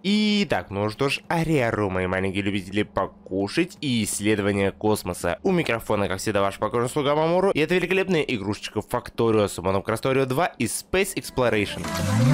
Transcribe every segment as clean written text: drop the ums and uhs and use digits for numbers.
Итак, ну что ж, ариару, мои маленькие любители покушать и исследования космоса. У микрофона, как всегда, ваш покорный слуга Мамору. И это великолепная игрушечка Factorio Summoner Craftorio 2 из Space Exploration.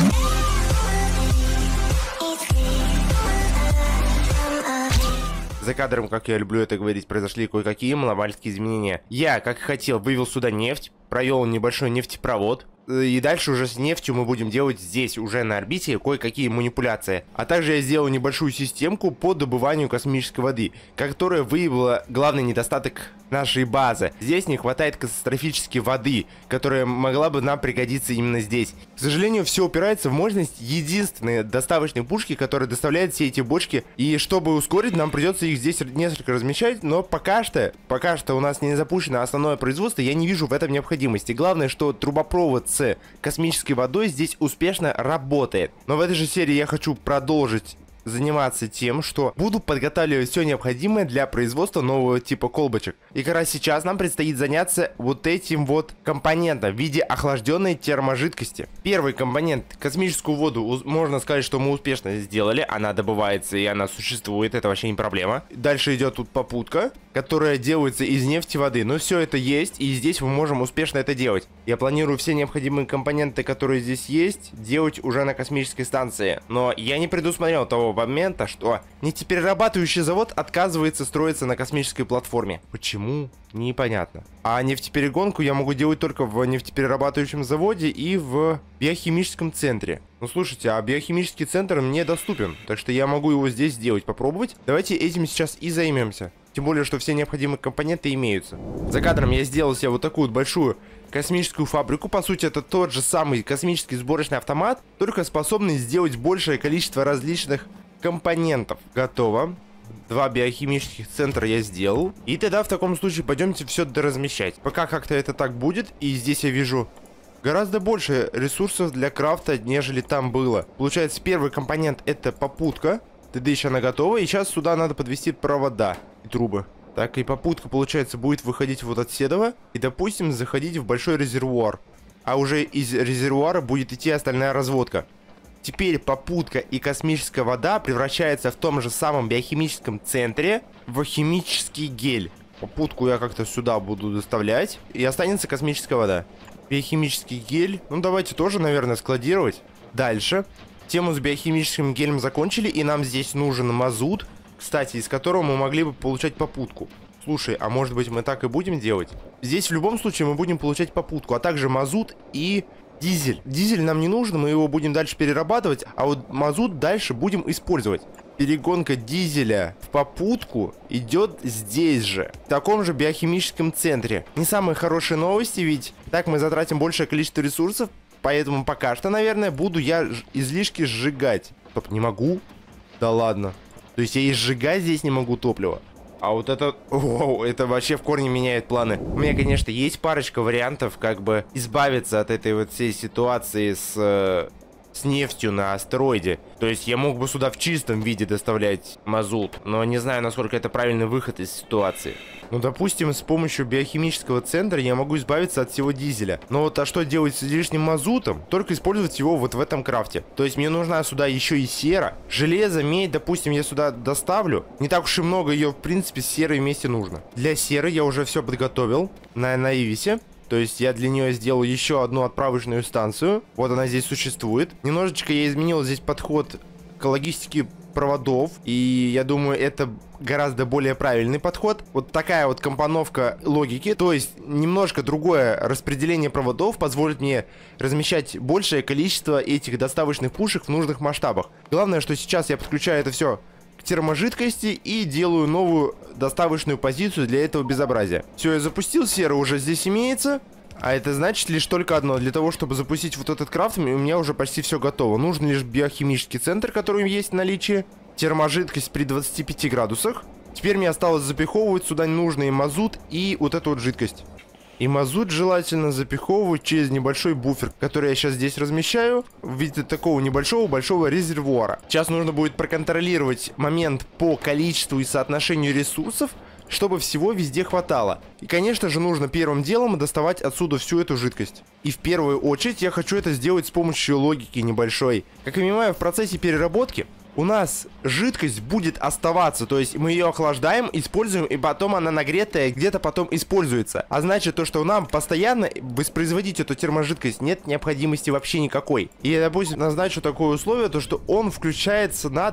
За кадром, как я люблю это говорить, произошли кое-какие маломальские изменения. Я, как и хотел, вывел сюда нефть, провел небольшой нефтепровод. И дальше уже с нефтью мы будем делать здесь, уже на орбите, кое-какие манипуляции. А также я сделал небольшую системку по добыванию космической воды, которая выявила главный недостаток нашей базы. Здесь не хватает катастрофически воды, которая могла бы нам пригодиться именно здесь. К сожалению, все упирается в мощность единственной доставочной пушки, которая доставляет все эти бочки. И чтобы ускорить, нам придется их здесь несколько размещать. Но пока что у нас не запущено основное производство, я не вижу в этом необходимости. Главное, что трубопровод с космической водой здесь успешно работает. Но в этой же серии я хочу продолжить заниматься тем, что буду подготавливать все необходимое для производства нового типа колбочек. И как раз сейчас нам предстоит заняться вот этим вот компонентом в виде охлажденной терможидкости. Первый компонент, космическую воду, можно сказать, что мы успешно сделали. Она добывается и она существует, это вообще не проблема. Дальше идет тут попутка, которая делается из нефти и воды. Но все это есть, и здесь мы можем успешно это делать. Я планирую все необходимые компоненты, которые здесь есть, делать уже на космической станции. Но я не предусмотрел того момента, что нефтеперерабатывающий завод отказывается строиться на космической платформе. Почему? Непонятно. А нефтеперегонку я могу делать только в нефтеперерабатывающем заводе и в биохимическом центре. Ну слушайте, а биохимический центр мне доступен, так что я могу его здесь сделать, попробовать. Давайте этим сейчас и займемся. Тем более, что все необходимые компоненты имеются. За кадром я сделал себе вот такую вот большую космическую фабрику. По сути, это тот же самый космический сборочный автомат, только способный сделать большее количество различных компонентов. Готово. 2 биохимических центра я сделал. И тогда в таком случае пойдемте все доразмещать. Пока как-то это так будет. И здесь я вижу гораздо больше ресурсов для крафта, нежели там было. Получается, первый компонент это попутка. ТД еще она готова. И сейчас сюда надо подвести провода и трубы. Так, и попутка, получается, будет выходить вот от Седова. И, допустим, заходить в большой резервуар. А уже из резервуара будет идти остальная разводка. Теперь попутка и космическая вода превращается в том же самом биохимическом центре в химический гель. Попутку я как-то сюда буду доставлять. И останется космическая вода. Биохимический гель. Ну, давайте тоже, наверное, складировать. Дальше. Тему с биохимическим гелем закончили. И нам здесь нужен мазут. Кстати, из которого мы могли бы получать попутку. Слушай, а может быть мы так и будем делать? Здесь в любом случае мы будем получать попутку, а также мазут и дизель. Дизель нам не нужен, мы его будем дальше перерабатывать, а вот мазут дальше будем использовать. Перегонка дизеля в попутку идет здесь же, в таком же биохимическом центре. Не самые хорошие новости, ведь так мы затратим большее количество ресурсов, поэтому пока что, наверное, буду я излишки сжигать. Стоп, не могу? Да ладно. То есть я и сжигать здесь не могу топливо. А вот это... Оу, это вообще в корне меняет планы. У меня, конечно, есть парочка вариантов, как бы избавиться от этой вот всей ситуации с нефтью на астероиде. То есть я мог бы сюда в чистом виде доставлять мазут, но не знаю, насколько это правильный выход из ситуации. Ну, допустим, с помощью биохимического центра я могу избавиться от всего дизеля. Но вот а что делать с излишним мазутом? Только использовать его вот в этом крафте. То есть мне нужна сюда еще и сера. Железо, медь, допустим, я сюда доставлю. Не так уж и много ее, в принципе, с серой вместе нужно. Для серы я уже все подготовил на Ивисе. То есть я для нее сделал еще одну отправочную станцию. Вот она здесь существует. Немножечко я изменил здесь подход к логистике проводов. И я думаю, это гораздо более правильный подход. Вот такая вот компоновка логики. То есть немножко другое распределение проводов позволит мне размещать большее количество этих доставочных пушек в нужных масштабах. Главное, что сейчас я подключаю это все к терможидкости и делаю новую доставочную позицию для этого безобразия. Все, я запустил, сера уже здесь имеется. А это значит лишь только одно. Для того, чтобы запустить вот этот крафт, у меня уже почти все готово. Нужен лишь биохимический центр, который есть в наличии. Терможидкость при 25 градусах. Теперь мне осталось запиховывать сюда нужный мазут и вот эту вот жидкость. И мазут желательно запиховывать через небольшой буфер, который я сейчас здесь размещаю в виде такого небольшого большого резервуара. Сейчас нужно будет проконтролировать момент по количеству и соотношению ресурсов, чтобы всего везде хватало. И, конечно же, нужно первым делом доставать отсюда всю эту жидкость. И в первую очередь я хочу это сделать с помощью логики небольшой. Как я понимаю, в процессе переработки у нас жидкость будет оставаться. То есть мы ее охлаждаем, используем, и потом она нагретая где-то потом используется. А значит, то, что нам постоянно воспроизводить эту терможидкость нет необходимости вообще никакой. И я, допустим, назначу такое условие, то, что он включается на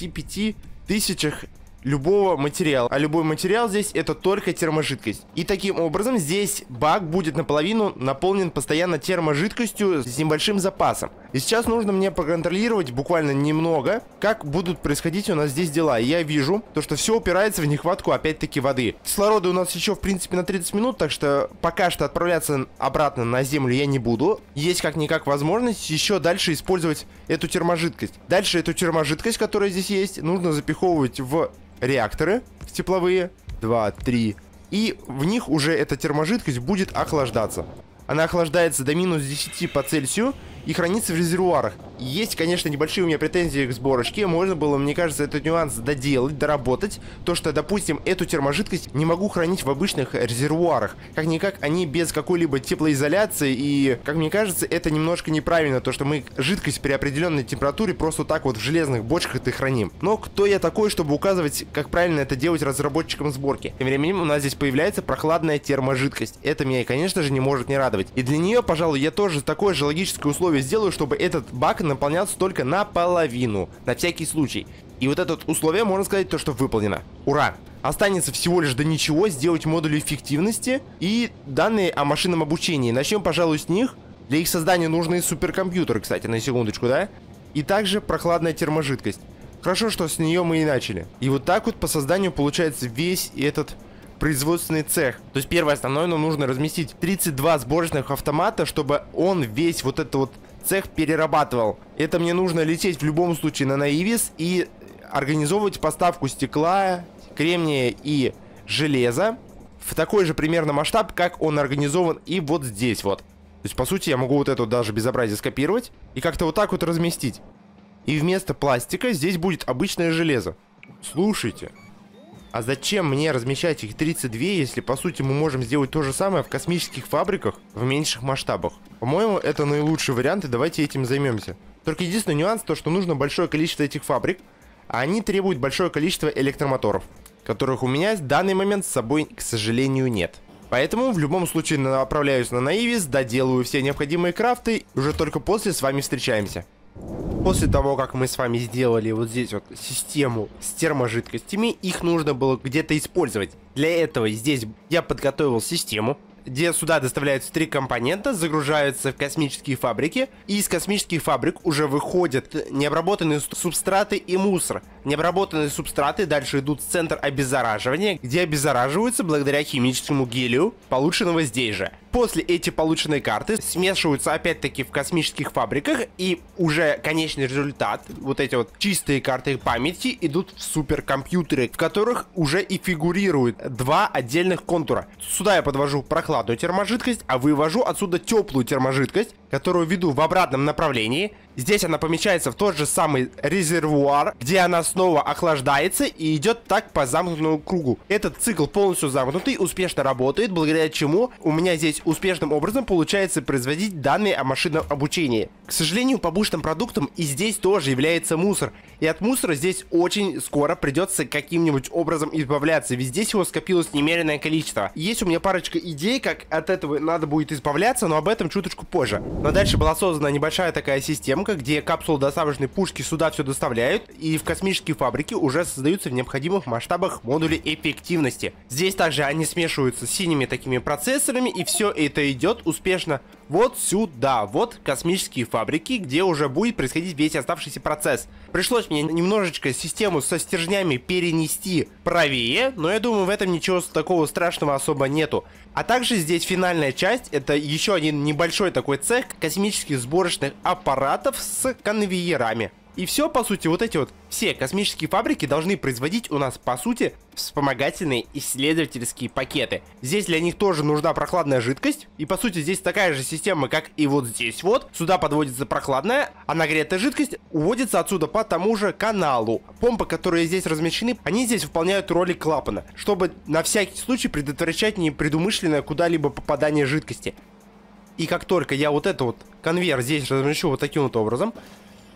25 тысячах любого материала. А любой материал здесь это только терможидкость. И таким образом здесь бак будет наполовину наполнен постоянно терможидкостью с небольшим запасом. И сейчас нужно мне проконтролировать буквально немного, как будут происходить у нас здесь дела. И я вижу, то, что все упирается в нехватку опять-таки воды. Кислорода у нас еще в принципе на 30 минут, так что пока что отправляться обратно на землю я не буду. Есть как-никак возможность еще дальше использовать эту терможидкость. Дальше эту терможидкость, которая здесь есть, нужно запиховывать в реакторы тепловые 2, 3, и в них уже эта терможидкость будет охлаждаться. Она охлаждается до минус 10 по Цельсию и хранится в резервуарах. Есть, конечно, небольшие у меня претензии к сборочке. Можно было, мне кажется, этот нюанс доделать, доработать. То, что, допустим, эту терможидкость не могу хранить в обычных резервуарах. Как-никак они без какой-либо теплоизоляции. И, как мне кажется, это немножко неправильно. То, что мы жидкость при определенной температуре просто так вот в железных бочках это храним. Но кто я такой, чтобы указывать, как правильно это делать разработчикам сборки? Тем временем у нас здесь появляется прохладная терможидкость. Это меня, конечно же, не может не радовать. И для нее, пожалуй, я тоже такое же логическое условие сделаю, чтобы этот бак наполнялся только наполовину, на всякий случай. И вот это условие, можно сказать, то, что выполнено. Ура! Останется всего лишь до ничего сделать модули эффективности и данные о машинном обучении. Начнем, пожалуй, с них. Для их создания нужны суперкомпьютеры, кстати, на секундочку, да? И также прохладная терможидкость. Хорошо, что с нее мы и начали. И вот так вот по созданию получается весь этот производственный цех. То есть первое основное, нам нужно разместить 32 сборочных автомата, чтобы он весь вот этот вот цех перерабатывал. Это мне нужно лететь в любом случае на Наивис и организовывать поставку стекла, кремния и железа в такой же примерно масштаб, как он организован и вот здесь вот. То есть по сути я могу вот это даже безобразие скопировать и как-то вот так вот разместить. И вместо пластика здесь будет обычное железо. Слушайте. А зачем мне размещать их 32, если по сути мы можем сделать то же самое в космических фабриках в меньших масштабах? По-моему, это наилучший вариант, и давайте этим займемся. Только единственный нюанс, то что нужно большое количество этих фабрик, а они требуют большое количество электромоторов, которых у меня в данный момент с собой, к сожалению, нет. Поэтому в любом случае направляюсь на Наивис, доделаю все необходимые крафты, и уже только после с вами встречаемся. После того, как мы с вами сделали вот здесь вот систему с терможидкостями, их нужно было где-то использовать. Для этого здесь я подготовил систему, где сюда доставляются 3 компонента, загружаются в космические фабрики, и из космических фабрик уже выходят необработанные субстраты и мусор. Необработанные субстраты дальше идут в центр обеззараживания, где обеззараживаются благодаря химическому гелию, полученного здесь же. После эти полученные карты смешиваются опять-таки в космических фабриках, и уже конечный результат, вот эти вот чистые карты памяти, идут в суперкомпьютеры, в которых уже и фигурируют 2 отдельных контура. Сюда я подвожу прохладную терможидкость, а вывожу отсюда теплую терможидкость, которую веду в обратном направлении. Здесь она помещается в тот же самый резервуар, где она снова охлаждается и идет так по замкнутому кругу. Этот цикл полностью замкнутый, успешно работает, благодаря чему у меня здесь успешным образом получается производить данные о машинном обучении. К сожалению, побочным продуктом и здесь тоже является мусор. И от мусора здесь очень скоро придется каким-нибудь образом избавляться, ведь здесь его скопилось немеренное количество. Есть у меня парочка идей, как от этого надо будет избавляться, но об этом чуточку позже. Но дальше была создана небольшая такая системка, где капсулы доставочной пушки сюда все доставляют, и в космические фабрики уже создаются в необходимых масштабах модули эффективности. Здесь также они смешиваются с синими такими процессорами, и все это идет успешно вот сюда, вот космические фабрики, где уже будет происходить весь оставшийся процесс. Пришлось мне немножечко систему со стержнями перенести правее, но я думаю, в этом ничего такого страшного особо нету. А также здесь финальная часть, это еще один небольшой такой цех космических сборочных аппаратов с конвейерами. И все, по сути, вот эти вот все космические фабрики должны производить у нас, по сути, вспомогательные исследовательские пакеты. Здесь для них тоже нужна прохладная жидкость. И, по сути, здесь такая же система, как и вот здесь вот. Сюда подводится прохладная, а нагретая жидкость уводится отсюда по тому же каналу. Помпы, которые здесь размещены, они здесь выполняют роли клапана, чтобы на всякий случай предотвращать непредумышленное куда-либо попадание жидкости. И как только я вот этот вот конвейер здесь размещу вот таким вот образом,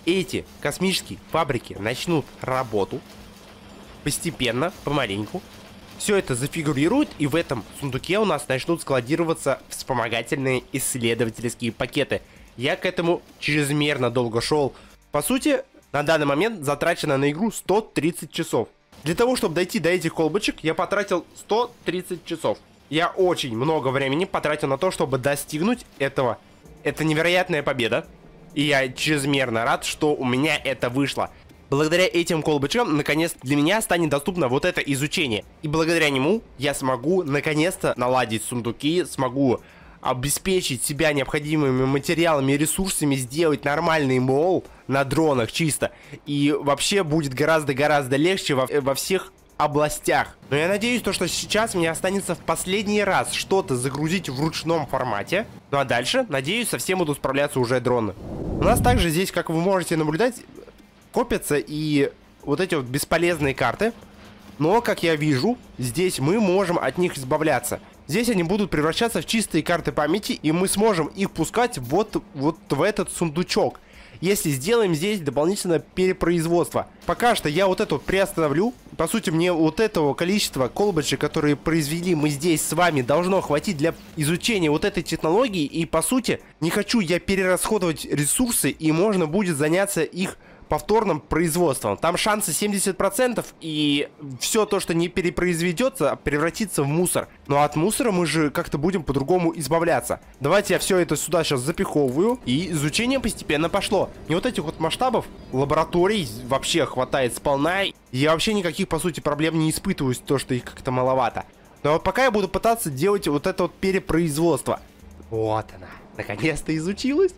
эти космические фабрики начнут работу, постепенно, помаленьку, все это зафигурирует, и в этом сундуке у нас начнут складироваться вспомогательные исследовательские пакеты. Я к этому чрезмерно долго шел. По сути, на данный момент затрачено на игру 130 часов. Для того, чтобы дойти до этих колбочек, я потратил 130 часов. Я очень много времени потратил на то, чтобы достигнуть этого. Это невероятная победа. И я чрезмерно рад, что у меня это вышло. Благодаря этим колбочкам, наконец, для меня станет доступно вот это изучение. И благодаря нему я смогу, наконец-то, наладить сундуки, смогу обеспечить себя необходимыми материалами и ресурсами, сделать нормальный мол на дронах чисто. И вообще будет гораздо-гораздо легче во всех областях. Но я надеюсь, что сейчас мне останется в последний раз что-то загрузить в ручном формате. Ну а дальше, надеюсь, совсем будут справляться уже дроны. У нас также здесь, как вы можете наблюдать, копятся и вот эти вот бесполезные карты. Но, как я вижу, здесь мы можем от них избавляться. Здесь они будут превращаться в чистые карты памяти, и мы сможем их пускать вот в этот сундучок, если сделаем здесь дополнительное перепроизводство. Пока что я вот это вот приостановлю. По сути, мне вот этого количества колбочек, которые произвели мы здесь с вами, должно хватить для изучения вот этой технологии. И по сути, не хочу я перерасходовать ресурсы, и можно будет заняться их повторным производством. Там шансы 70%, и все то, что не перепроизведется, превратится в мусор. Но от мусора мы же как-то будем по-другому избавляться. Давайте я все это сюда сейчас запиховываю, и изучение постепенно пошло. И вот этих вот масштабов лабораторий вообще хватает сполна. Я вообще никаких, по сути, проблем не испытываю, то, что их как-то маловато. Но вот пока я буду пытаться делать вот это вот перепроизводство. Вот она, наконец-то изучилась.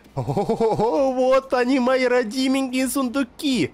О, вот они, мои родименькие сундуки.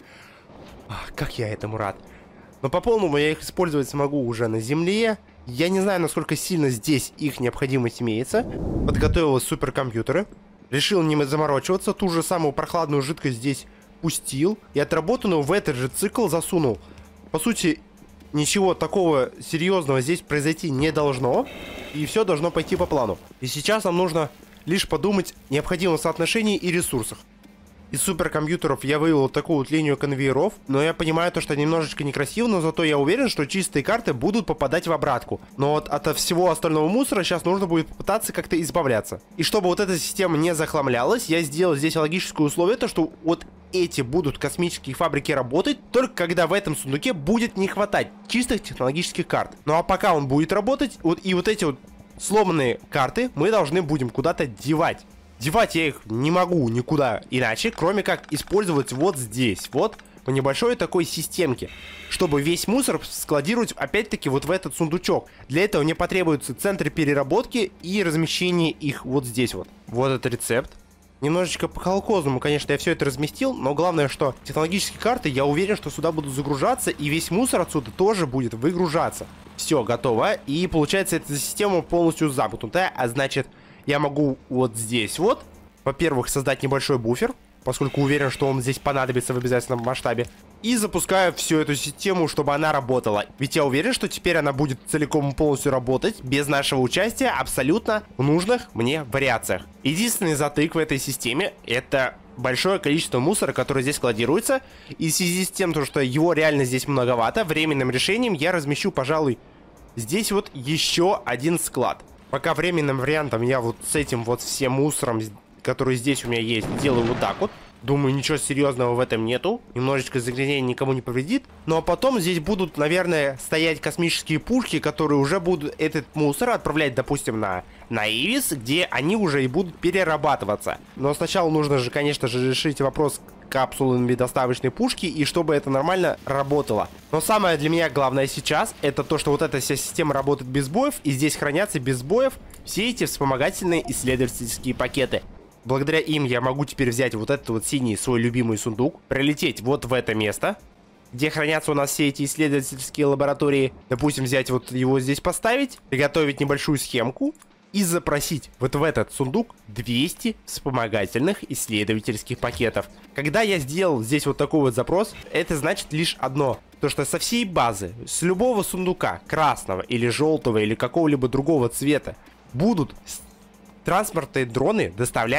Как я этому рад. Но по полному я их использовать смогу уже на земле. Я не знаю, насколько сильно здесь их необходимость имеется. Подготовил суперкомпьютеры. Решил не заморачиваться. Ту же самую прохладную жидкость здесь пустил. И отработанную в этот же цикл засунул. По сути, ничего такого серьезного здесь произойти не должно. И все должно пойти по плану. И сейчас нам нужно лишь подумать о необходимом соотношении и ресурсах. Из суперкомпьютеров я вывел вот такую вот линию конвейеров, но я понимаю то, что немножечко некрасиво, но зато я уверен, что чистые карты будут попадать в обратку. Но вот от всего остального мусора сейчас нужно будет попытаться как-то избавляться. И чтобы вот эта система не захламлялась, я сделал здесь логическое условие, то что вот эти будут космические фабрики работать, только когда в этом сундуке будет не хватать чистых технологических карт. Ну а пока он будет работать, вот и вот эти вот сломанные карты мы должны будем куда-то девать. Девать я их не могу никуда иначе, кроме как использовать вот здесь, вот по небольшой такой системке, чтобы весь мусор складировать опять-таки вот в этот сундучок. Для этого мне потребуются центры переработки и размещение их вот здесь вот. Вот этот рецепт. Немножечко по-колхозному, конечно, я все это разместил, но главное, что технологические карты, я уверен, что сюда будут загружаться, и весь мусор отсюда тоже будет выгружаться. Все, готово. И получается, эта система полностью замкнутая, а значит, я могу вот здесь вот, во-первых, создать небольшой буфер, поскольку уверен, что он здесь понадобится в обязательном масштабе. И запускаю всю эту систему, чтобы она работала. Ведь я уверен, что теперь она будет целиком и полностью работать, без нашего участия, абсолютно в нужных мне вариациях. Единственный затык в этой системе — это большое количество мусора, который здесь складируется. И в связи с тем, что его реально здесь многовато, временным решением я размещу, пожалуй, здесь вот еще один склад. Пока временным вариантом я вот с этим вот всем мусором, который здесь у меня есть, делаю вот так вот. Думаю, ничего серьезного в этом нету. Немножечко загрязнения никому не повредит. Ну а потом здесь будут, наверное, стоять космические пушки, которые уже будут этот мусор отправлять, допустим, на Ивис, где они уже и будут перерабатываться. Но сначала нужно же, конечно же, решить вопрос капсулами доставочной пушки, и чтобы это нормально работало. Но самое для меня главное сейчас, это то, что вот эта вся система работает без боев, и здесь хранятся без боев все эти вспомогательные исследовательские пакеты. Благодаря им я могу теперь взять вот этот вот синий свой любимый сундук, прилететь вот в это место, где хранятся у нас все эти исследовательские лаборатории. Допустим, взять вот его здесь поставить, приготовить небольшую схемку и запросить вот в этот сундук 200 вспомогательных исследовательских пакетов. Когда я сделал здесь вот такой вот запрос, это значит лишь одно. То, что со всей базы, с любого сундука, красного или желтого или какого-либо другого цвета, будут транспортные дроны доставлять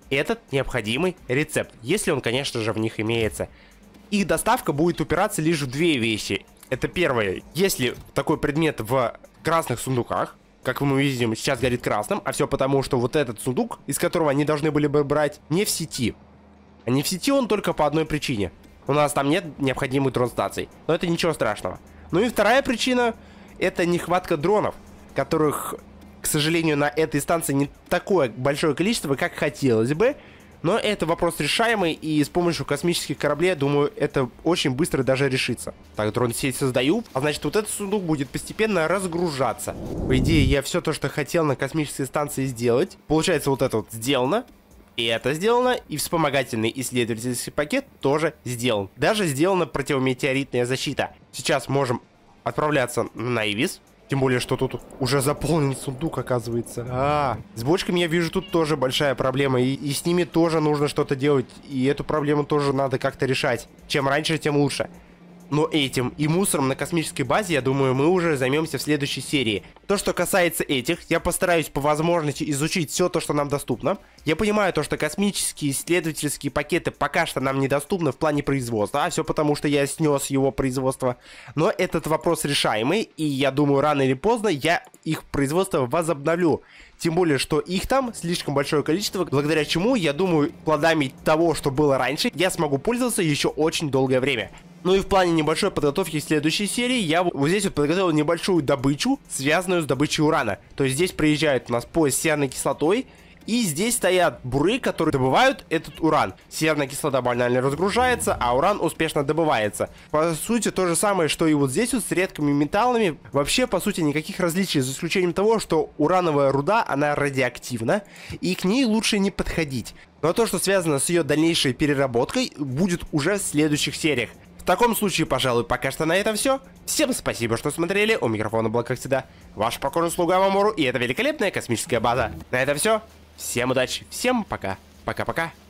этот необходимый рецепт, если он, конечно же, в них имеется. Их доставка будет упираться лишь в две вещи. Это первое, если такой предмет в красных сундуках, как мы видим, сейчас горит красным, а все потому, что вот этот сундук, из которого они должны были бы брать, не в сети. А не в сети он только по одной причине. У нас там нет необходимых дрон-стаций, но это ничего страшного. Ну и вторая причина, это нехватка дронов, которых, к сожалению, на этой станции не такое большое количество, как хотелось бы. Но это вопрос решаемый, и с помощью космических кораблей, думаю, это очень быстро даже решится. Так, дрон-сеть создаю, а значит, вот этот сундук будет постепенно разгружаться. По идее, я все то, что хотел на космической станции сделать. Получается, вот это вот сделано, и это сделано, и вспомогательный исследовательский пакет тоже сделан. Даже сделана противометеоритная защита. Сейчас можем отправляться на Ивис. Тем более, что тут уже заполнен сундук, оказывается. С бочками, я вижу, тут тоже большая проблема. И с ними тоже нужно что-то делать. И эту проблему тоже надо как-то решать. Чем раньше, тем лучше. Но этим и мусором на космической базе, я думаю, мы уже займемся в следующей серии. То, что касается этих, я постараюсь по возможности изучить все то, что нам доступно. Я понимаю то, что космические исследовательские пакеты пока что нам недоступны в плане производства, а все потому, что я снес его производство. Но этот вопрос решаемый, и я думаю, рано или поздно я их производство возобновлю. Тем более, что их там слишком большое количество, благодаря чему, я думаю, плодами того, что было раньше, я смогу пользоваться еще очень долгое время. Ну и в плане небольшой подготовки к следующей серии я вот здесь вот подготовил небольшую добычу, связанную с добычей урана. То есть здесь приезжает у нас поезд с серной кислотой, и здесь стоят буры, которые добывают этот уран. Серная кислота банально разгружается, а уран успешно добывается. По сути, то же самое, что и вот здесь вот с редкими металлами. Вообще, по сути, никаких различий, за исключением того, что урановая руда, она радиоактивна, и к ней лучше не подходить. Но то, что связано с ее дальнейшей переработкой, будет уже в следующих сериях. В таком случае, пожалуй, пока что на этом все. Всем спасибо, что смотрели. У микрофона был, как всегда, ваш покорный слуга Мамору, и это великолепная космическая база. На этом все. Всем удачи, всем пока. Пока-пока.